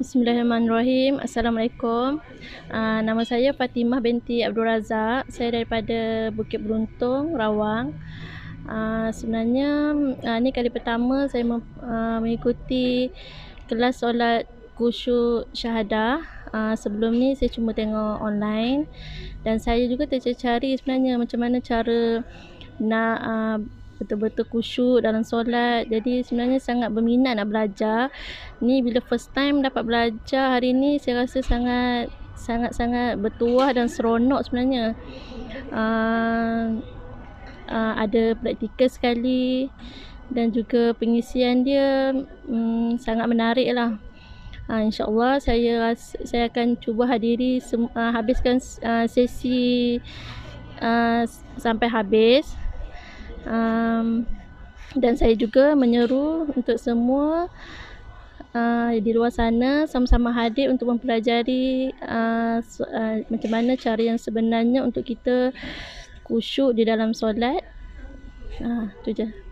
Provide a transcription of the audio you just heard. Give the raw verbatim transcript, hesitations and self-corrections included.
Bismillahirrahmanirrahim. Assalamualaikum. Uh, nama saya Fatimah binti Abdul Razak. Saya daripada Bukit Beruntung, Rawang. Uh, sebenarnya uh, ni kali pertama saya mem, uh, mengikuti kelas solat khusyuk syahadah. Uh, sebelum ni saya cuma tengok online dan saya juga tercari sebenarnya macam mana cara nak uh, betul-betul khusyuk dalam solat. Jadi sebenarnya sangat berminat nak belajar. Ni bila first time dapat belajar hari ni, saya rasa sangat sangat-sangat bertuah dan seronok sebenarnya. Uh, uh, ada praktikal sekali dan juga pengisian dia um, sangat menarik lah. Uh, InsyaAllah saya rasa, saya akan cuba hadiri uh, habiskan uh, sesi uh, sampai habis. Um, dan saya juga menyeru untuk semua uh, di luar sana sama-sama hadir untuk mempelajari uh, so, uh, macam mana cara yang sebenarnya untuk kita khusyuk di dalam solat. Uh, tu je.